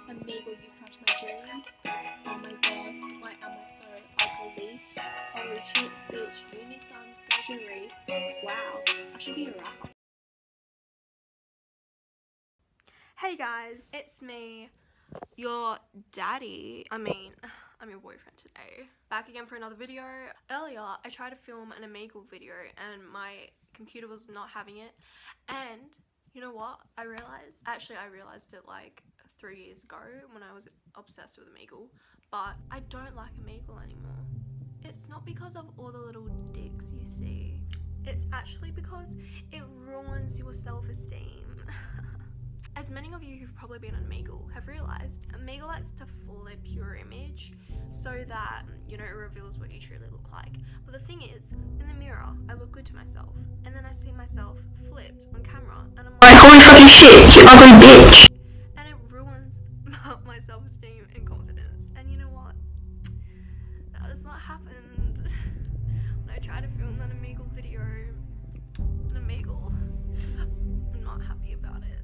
Amigo, you crushed my dreams. Oh my god, why am I so ugly? Holy shit, bitch, you need some surgery. Wow, I should be a rapper. Hey guys, it's me, your daddy. I mean your boyfriend today. Back again for another video. Earlier, I tried to film an Omegle video and my computer was not having it. And you know what? I realized it like 3 years ago when I was obsessed with Omegle. But I don't like Omegle anymore. It's not because of all the little dicks you see. It's actually because it ruins your self-esteem. As many of you who've probably been on Omegle have realised, Omegle likes to flip your image so that, you know, it reveals what you truly look like. But the thing is, in the mirror, I look good to myself, and then I see myself flipped on camera, and I'm like, holy fucking shit, you ugly bitch! And it ruins my self-esteem and confidence. And you know what? That is what happened when I tried to film that Omegle video. And Omegle, I'm not happy about it.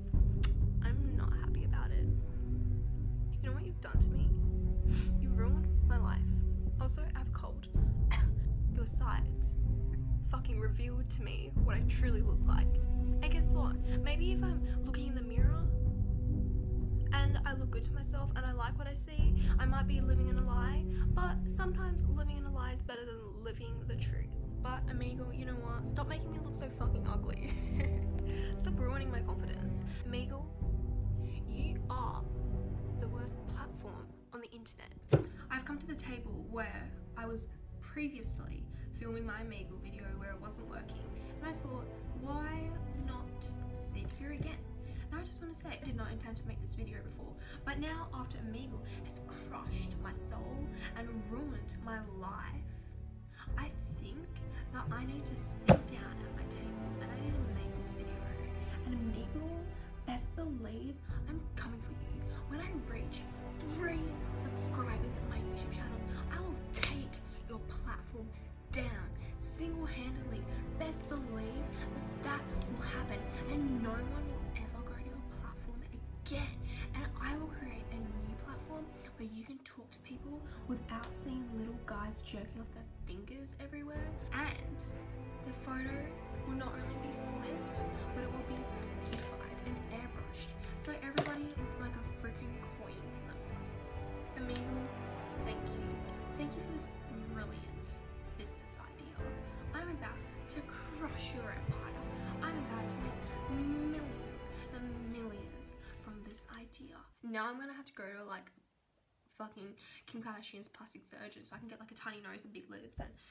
I'm not happy about it. You know what you've done to me? You ruined my life. Also, I have a cold. Your site fucking revealed to me what I truly look like. And guess what? Maybe if I'm looking in the mirror and I look good to myself and I like what I see, I might be living in a lie. But sometimes living in a lie is better than living the truth. But Omegle, you know what? Stop making me look so fucking ugly. Stop ruining my confidence. Omegle, you are the worst platform on the internet. I've come to the table where I was previously filming my Omegle video where it wasn't working, and I thought, why not sit here again? And I just want to say, I did not intend to make this video before, but now after Omegle has crushed my soul and ruined my life, I think that I need to sit down at my table and I need to make this video. And Omegle, best believe I'm coming for you. When I reach 3 subscribers at my YouTube channel, I will take your platform down single-handedly. Best believe that will happen, and no one will ever go to your platform again. And I will create a new platform where you can talk to people without seeing little guys jerking off their fingers everywhere. And the photo will not only be flipped, but it will be beautified and airbrushed, so everybody looks like a freaking queen to themselves. Omegle, thank you. Thank you for this brilliant business idea. I'm about to crush your empire. I'm about to make millions and millions from this idea. Now I'm gonna have to go to like fucking Kim Kardashian's plastic surgeon so I can get like a tiny nose and big lips and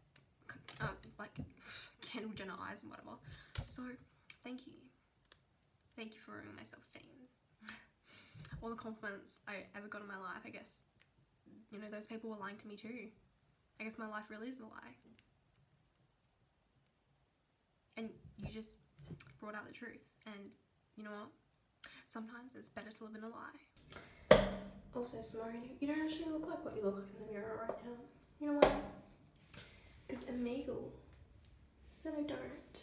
like Kendall Jenner eyes and whatever. So thank you. Thank you for ruining my self-esteem. All the compliments I ever got in my life, I guess, you know, those people were lying to me too. I guess my life really is a lie. And you just brought out the truth. And you know what? Sometimes it's better to live in a lie. Also, Simone, you don't actually look like what you look like in the mirror right now. You know why? Because Omegle said I don't.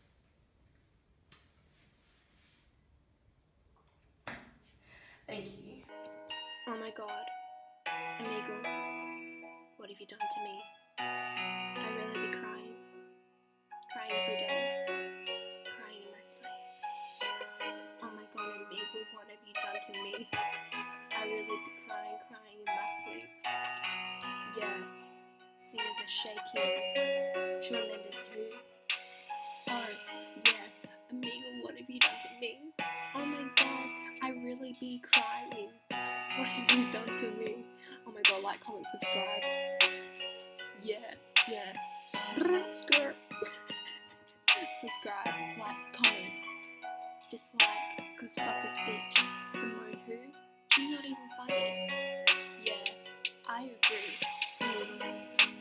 Thank you. Oh my god. Omegle, what have you done to me? I really be crying. Crying every day. Crying in my sleep. Oh my god, Omegle, what have you done to me? I really be crying in my sleep. Yeah. Singers are shaking. Shawn Mendes who? Oh, yeah. Omegle, what have you done to me? Oh my god, I really be crying. What have you done to me? Oh my god, like, comment, subscribe. Yeah. Subscribe, like, comment.